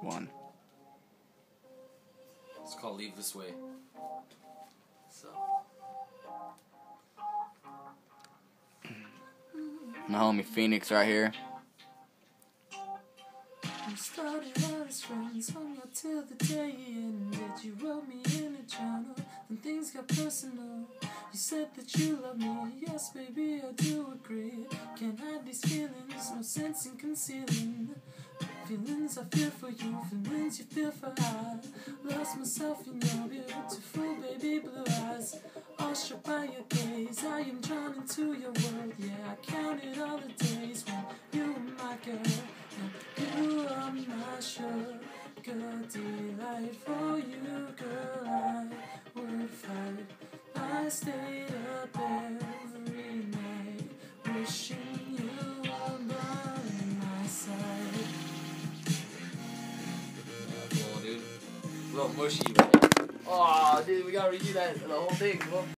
1. It's called Leave This Way. So. My homie Phoenix right here. We started out as friends, hung out till the day ended. You wrote me in a journal, then things got personal. You said that you love me, yes baby I do agree. Can't hide these feelings, no sense in concealing. Feelings I feel for you, feelings you feel for I. Lost myself in your beautiful baby blue eyes. Awestruck by your gaze, I am drawn into your world. Yeah, I counted all the days when you were my girl. And you are my sugar delight. For you, girl, I would fight. I stayed up every night, wishing you were by my side. Cool, dude. A little mushy, but. Oh, dude, we gotta redo that the whole thing.